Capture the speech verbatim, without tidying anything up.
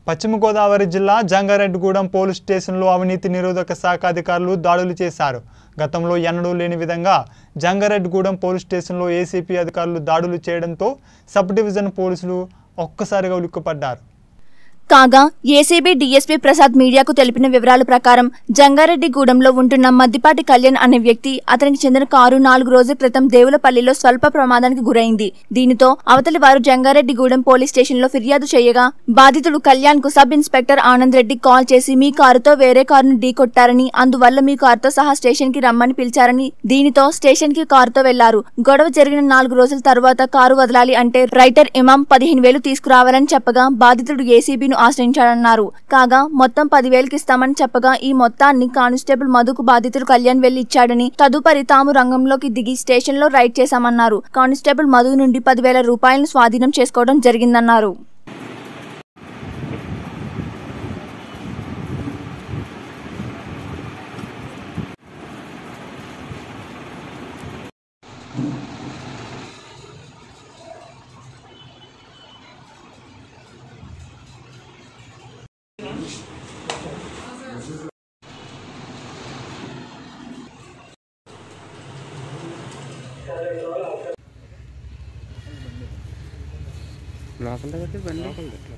పశ్చిమ గోదావరి జిల్లా జంగారెడ్డిగూడెం పోలీస్ స్టేషన్లో అవినీతి నిరోధక శాఖ అధికారులు దాడులు చేశారు. గతంలో ఎన్నడూ లేని విధంగా జంగారెడ్డిగూడెం పోలీస్ స్టేషన్లో ఏసీపీ అధికారులు దాడులు చేయడంతో సబ్ డివిజన్ పోలీసులు ఒక్కసారిగా ఉలిక్కిపడ్డారు. కాగా ఏసీబీ డీఎస్పీ ప్రసాద్ మీడియాకు తెలిపిన వివరాల ప్రకారం జంగారెడ్డిగూడెంలో ఉంటున్న మద్దిపాటి కళ్యాణ్ అనే వ్యక్తి అతనికి చెందిన కారు నాలుగు రోజుల క్రితం దేవులపల్లిలో స్వల్ప ప్రమాదానికి గురైంది. దీనితో అవతలి వారు జంగారెడ్డిగూడెం పోలీస్ స్టేషన్ లో ఫిర్యాదు చేయగా బాధితుడు కళ్యాణ్ కు sub inspector Anand Reddy call చేసి మీ కారుతో వేరే కారును ఢీకొట్టారని, అందువల్ల మీ కారుతో సహా స్టేషన్ కి రమ్మని పిలిచారని, దీనితో స్టేషన్ కి కారుతో వెళ్లారు. గొడవ జరిగిన నాలుగు రోజుల తర్వాత కారు వదలాలి అంటే రైటర్ ఇమాం పదిహేను వేలు తీసుకురావాలని చెప్పగా బాధితుడు ఏసీబీను ఆశ్రయించాడన్నారు. కాగా మొత్తం పదివేలకి ఇస్తామని చెప్పగా ఈ మొత్తాన్ని కానిస్టేబుల్ మధుకు బాధితుడు కళ్యాణ్ వెళ్లి ఇచ్చాడని, తదుపరి తాము రంగంలోకి దిగి స్టేషన్ లో రైడ్ చేశామన్నారు. కానిస్టేబుల్ మధు నుండి పదివేల రూపాయలను స్వాధీనం చేసుకోవడం జరిగిందన్నారు. లోపల బండి